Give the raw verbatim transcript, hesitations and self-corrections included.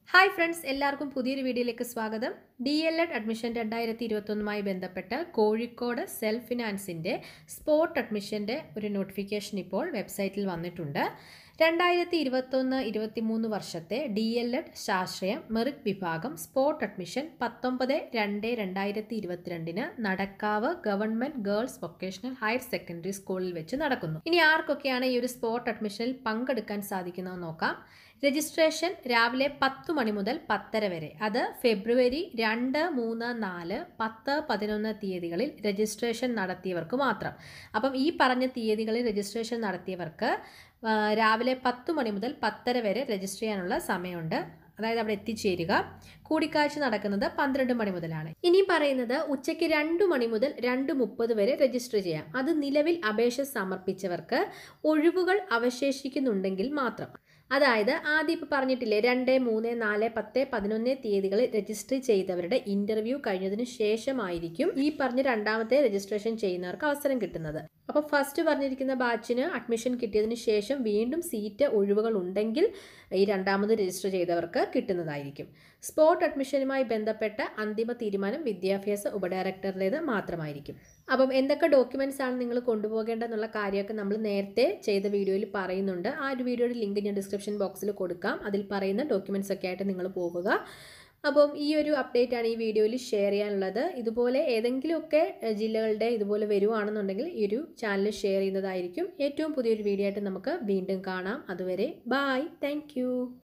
Hi friends, എല്ലാവർക്കും പുതിയൊരു വീഡിയോയിലേക്ക് സ്വാഗതം. ഡി.എൽ.ed അഡ്മിഷൻ രണ്ടായിരത്തി ഇരുപത്തൊന്നുമായി ബന്ധപ്പെട്ട് കോഴിക്കോട് സെൽഫ് ഫിനാൻസിൻ്റെ സ്പോട്ട് അഡ്മിഷൻ്റെ ഒരു നോട്ടിഫിക്കേഷൻ ഇപ്പോൾ വെബ്സൈറ്റിൽ വന്നിട്ടുണ്ട്. രണ്ടായിരത്തി ഇരുപത്തൊന്ന് ഇരുപത്തിമൂന്ന് വർഷത്തെ ഡി.എൽ.ed ശാസ്ത്രീയം മെറിറ്റ് വിഭാഗം സ്പോട്ട് അഡ്മിഷൻ പത്തൊമ്പത് രണ്ട് രണ്ടായിരത്തി ഇരുപത്തിരണ്ടിന് Nadakkavu government girls vocational higher secondary സ്കൂളിൽ വെച്ച് നടക്കുന്നു. ഇനി ആർക്കൊക്കെയാണ് ഈ ഒരു സ്പോട്ട് അഡ്മിഷനിൽ പങ്കെടുക്കാൻ സാധിക്കുന്നതെന്ന് നോക്കാം. രജിസ്ട്രേഷൻ രാവിലെ പത്ത് മണി മുതൽ പത്തര വരെ, അത് ഫെബ്രുവരി രണ്ട് മൂന്ന് നാല് പത്ത് പതിനൊന്ന് തീയതികളിൽ രജിസ്ട്രേഷൻ നടത്തിയവർക്ക് മാത്രം. അപ്പം ഈ പറഞ്ഞ തീയതികളിൽ രജിസ്ട്രേഷൻ നടത്തിയവർക്ക് രാവിലെ പത്ത് മണി മുതൽ പത്തര വരെ രജിസ്റ്റർ ചെയ്യാനുള്ള സമയമുണ്ട്. അതായത് അവിടെ എത്തിച്ചേരുക. കൂടിക്കാഴ്ച നടക്കുന്നത് പന്ത്രണ്ട് മണി മുതലാണ്. ഇനി പറയുന്നത് ഉച്ചയ്ക്ക് രണ്ട് മണി മുതൽ രണ്ട് മുപ്പത് വരെ രജിസ്റ്റർ ചെയ്യാം. അത് നിലവിൽ അപേക്ഷ സമർപ്പിച്ചവർക്ക് ഒഴിവുകൾ അവശേഷിക്കുന്നുണ്ടെങ്കിൽ മാത്രം. അതായത് ആദ്യം ഇപ്പോൾ പറഞ്ഞിട്ടില്ലേ, രണ്ട് മൂന്ന് നാല് പത്ത് പതിനൊന്ന് തീയതികളിൽ രജിസ്റ്റർ ചെയ്തവരുടെ ഇൻ്റർവ്യൂ കഴിഞ്ഞതിന് ശേഷമായിരിക്കും ഈ പറഞ്ഞ രണ്ടാമത്തെ രജിസ്ട്രേഷൻ ചെയ്യുന്നവർക്ക് അവസരം കിട്ടുന്നത്. അപ്പോൾ ഫസ്റ്റ് പറഞ്ഞിരിക്കുന്ന ബാച്ചിന് അഡ്മിഷൻ കിട്ടിയതിന് ശേഷം വീണ്ടും സീറ്റ് ഒഴിവുകൾ ഉണ്ടെങ്കിൽ ഈ രണ്ടാമത് രജിസ്റ്റർ ചെയ്തവർക്ക് കിട്ടുന്നതായിരിക്കും. സ്പോട്ട് അഡ്മിഷനുമായി ബന്ധപ്പെട്ട അന്തിമ തീരുമാനം വിദ്യാഭ്യാസ ഉപഡയറക്ടറുടേത് മാത്രമായിരിക്കും. അപ്പം എന്തൊക്കെ ഡോക്യുമെൻറ്റ്സ് ആണ് നിങ്ങൾ കൊണ്ടുപോകേണ്ടതെന്നുള്ള കാര്യമൊക്കെ നമ്മൾ നേരത്തെ ചെയ്ത വീഡിയോയിൽ പറയുന്നുണ്ട്. ആ ഒരു വീഡിയോയുടെ ലിങ്ക് ഞാൻ ഡിസ്ക്രിപ്ഷൻ ബോക്സിൽ കൊടുക്കാം. അതിൽ പറയുന്ന ഡോക്യുമെൻറ്റ്സ് ഒക്കെ ആയിട്ട് നിങ്ങൾ പോകുക. അപ്പം ഈ ഒരു അപ്ഡേറ്റ് ആണ് ഈ വീഡിയോയിൽ ഷെയർ ചെയ്യാനുള്ളത്. ഇതുപോലെ ഏതെങ്കിലുമൊക്കെ ജില്ലകളുടെ ഇതുപോലെ വരുവാണെന്നുണ്ടെങ്കിൽ ഈ ഒരു ചാനൽ ഷെയർ ചെയ്യുന്നതായിരിക്കും. ഏറ്റവും പുതിയൊരു വീഡിയോ ആയിട്ട് നമുക്ക് വീണ്ടും കാണാം. അതുവരെ ബായ്, താങ്ക്